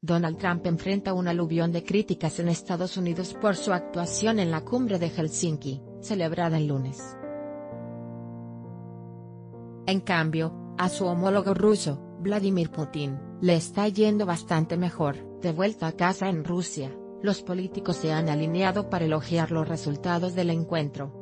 Donald Trump enfrenta un aluvión de críticas en Estados Unidos por su actuación en la cumbre de Helsinki, celebrada el lunes. En cambio, a su homólogo ruso, Vladimir Putin, le está yendo bastante mejor. De vuelta a casa en Rusia, los políticos se han alineado para elogiar los resultados del encuentro.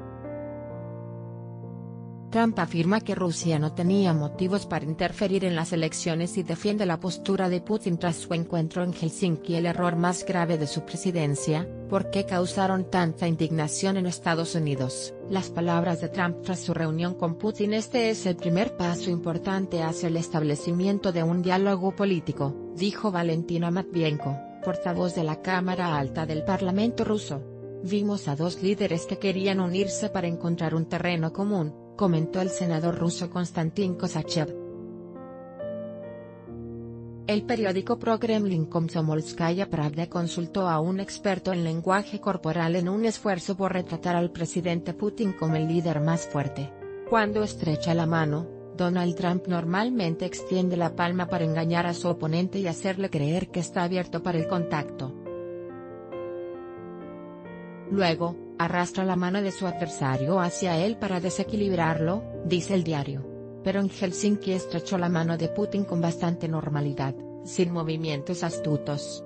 Trump afirma que Rusia no tenía motivos para interferir en las elecciones y defiende la postura de Putin tras su encuentro en Helsinki, el error más grave de su presidencia, ¿por qué causaron tanta indignación en Estados Unidos? Las palabras de Trump tras su reunión con Putin: este es el primer paso importante hacia el establecimiento de un diálogo político, dijo Valentina Matvienko, portavoz de la Cámara Alta del Parlamento ruso. Vimos a dos líderes que querían unirse para encontrar un terreno común, comentó el senador ruso Konstantin Kosachev. El periódico pro-Kremlin Komsomolskaya Pravda consultó a un experto en lenguaje corporal en un esfuerzo por retratar al presidente Putin como el líder más fuerte. Cuando estrecha la mano, Donald Trump normalmente extiende la palma para engañar a su oponente y hacerle creer que está abierto para el contacto. Luego, arrastra la mano de su adversario hacia él para desequilibrarlo, dice el diario. Pero en Helsinki estrechó la mano de Putin con bastante normalidad, sin movimientos astutos.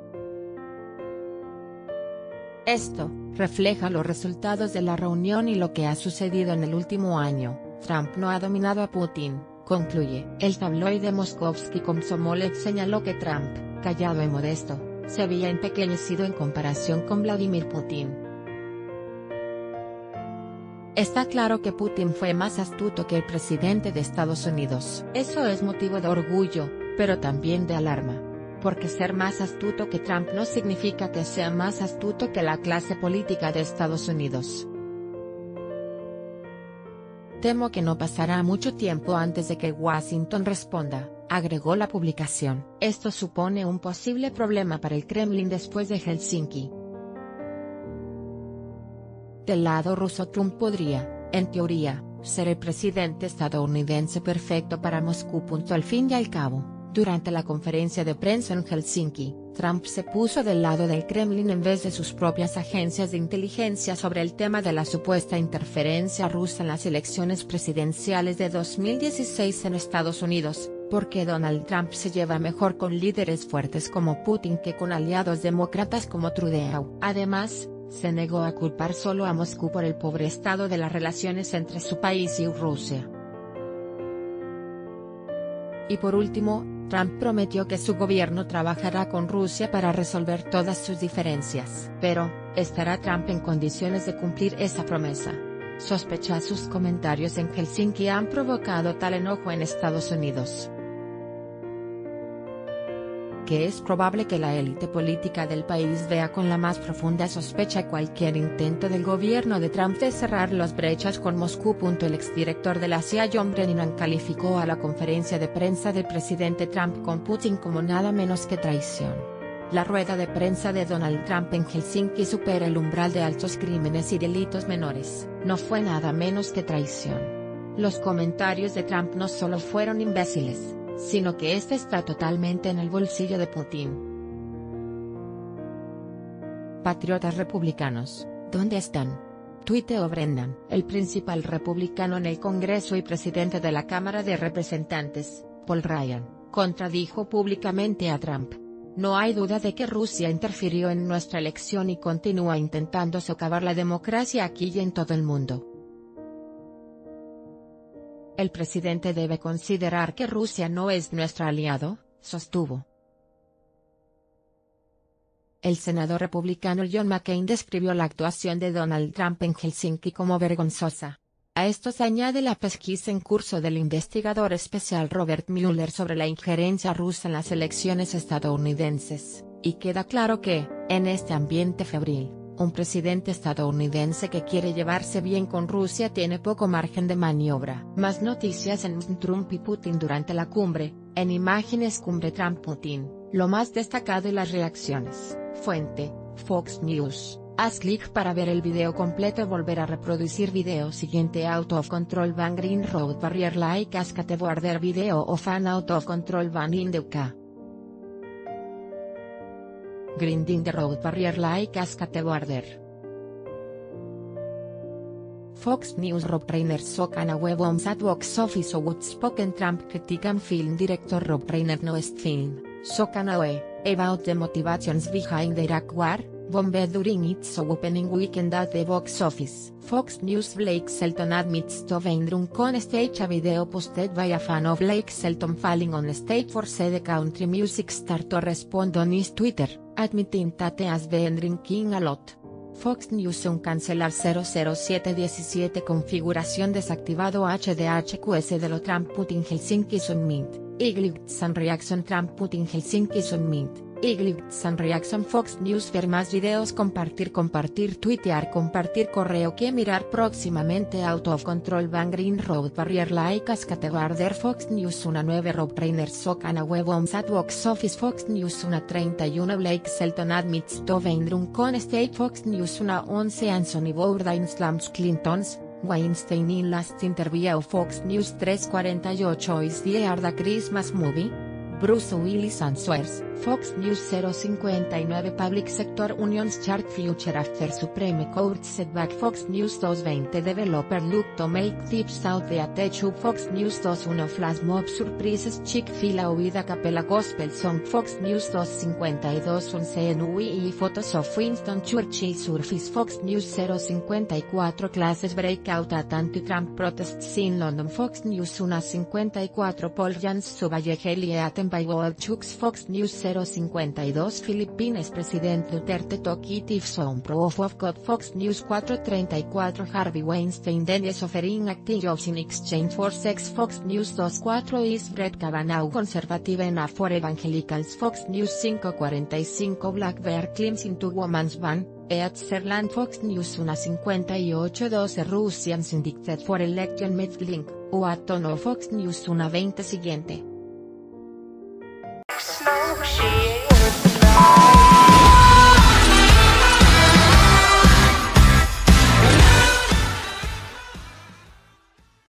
Esto refleja los resultados de la reunión y lo que ha sucedido en el último año. Trump no ha dominado a Putin, concluye. El tabloide Moskovsky Komsomolets señaló que Trump, callado y modesto, se había empequeñecido en comparación con Vladimir Putin. Está claro que Putin fue más astuto que el presidente de Estados Unidos. Eso es motivo de orgullo, pero también de alarma. Porque ser más astuto que Trump no significa que sea más astuto que la clase política de Estados Unidos. Temo que no pasará mucho tiempo antes de que Washington responda, agregó la publicación. Esto supone un posible problema para el Kremlin después de Helsinki. Del lado ruso, Trump podría, en teoría, ser el presidente estadounidense perfecto para Moscú. Al fin y al cabo, durante la conferencia de prensa en Helsinki, Trump se puso del lado del Kremlin en vez de sus propias agencias de inteligencia sobre el tema de la supuesta interferencia rusa en las elecciones presidenciales de 2016 en Estados Unidos, porque Donald Trump se lleva mejor con líderes fuertes como Putin que con aliados demócratas como Trudeau. Además, se negó a culpar solo a Moscú por el pobre estado de las relaciones entre su país y Rusia. Y por último, Trump prometió que su gobierno trabajará con Rusia para resolver todas sus diferencias. Pero, ¿estará Trump en condiciones de cumplir esa promesa? Sus comentarios en Helsinki han provocado tal enojo en Estados Unidos, que es probable que la élite política del país vea con la más profunda sospecha cualquier intento del gobierno de Trump de cerrar las brechas con Moscú. El exdirector de la CIA John Brennan calificó a la conferencia de prensa del presidente Trump con Putin como nada menos que traición. La rueda de prensa de Donald Trump en Helsinki supera el umbral de altos crímenes y delitos menores. No fue nada menos que traición. Los comentarios de Trump no solo fueron imbéciles, sino que este está totalmente en el bolsillo de Putin. Patriotas republicanos, ¿dónde están? Tuiteó Brennan. El principal republicano en el Congreso y presidente de la Cámara de Representantes, Paul Ryan, contradijo públicamente a Trump. No hay duda de que Rusia interfirió en nuestra elección y continúa intentando socavar la democracia aquí y en todo el mundo. El presidente debe considerar que Rusia no es nuestro aliado, sostuvo. El senador republicano John McCain describió la actuación de Donald Trump en Helsinki como vergonzosa. A esto se añade la pesquisa en curso del investigador especial Robert Mueller sobre la injerencia rusa en las elecciones estadounidenses, y queda claro que, en este ambiente febril, un presidente estadounidense que quiere llevarse bien con Rusia tiene poco margen de maniobra. Más noticias en Trump y Putin durante la cumbre, en imágenes cumbre Trump-Putin, lo más destacado y las reacciones. Fuente, Fox News. Haz clic para ver el video completo y volver a reproducir video siguiente. Out of control van green road barrier like askate border video o fan out of control van in the UK. grinding the road barrier like a skateboarder. Fox News Rob Reiner socan a web bombs at box office outspoken Trump critican film director Rob Reiner newest film, socan away, about the motivations behind the Iraq War, bombed during its opening weekend at the box office. Fox News Blake Shelton admits to being drunk on stage. A video posted by a fan of Blake Shelton falling on stage forced the country music star to respond on his Twitter, admitting that he has been drinking a lot. Fox News un cancelar 00717 configuración desactivado HDHQS de lo Trump Putin Helsinki Summit, Eagles and Reaction Trump Putin Helsinki Summit, Eagles and Reaction Fox News ver más videos compartir tuitear compartir correo que mirar próximamente Out of Control Van Green Road Barrier like a skateboarder Fox News una 9 Rob Reiner socan a web bombs at box office Fox News una 31 Blake Shelton admits to being drunk on stage Fox News una 11 Anthony Bourdain slams Clintons, Weinstein in last interview Fox News 348 is the Arda Christmas movie? Bruce Willis answers, Fox News 059 Public Sector Unions Chart Future After Supreme Court Setback Fox News 220 Developer Look to Make Tips Out the Attach Fox News 21 Flash Mob Surprises Chick-fil-A Huida Capella Gospel Song Fox News 252 Un CNUI Photos of Winston Churchill Surface Fox News 054 Classes Breakout at Anti-Trump Protests in London Fox News 154 Paul Jans Subayeheli Eaten by Chucks Fox News 052 Philippines President Duterte Talkative Sound Proof of God Fox News 434 Harvey Weinstein Denies offering acting jobs in exchange for sex Fox News 24 is Brett Kavanaugh conservative enough for evangelicals Fox News 545 Black Bear climbs into woman's van, Eatzerland Fox News 158 12 Russians indicted for election Medlink, Uatono Fox News 120 siguiente.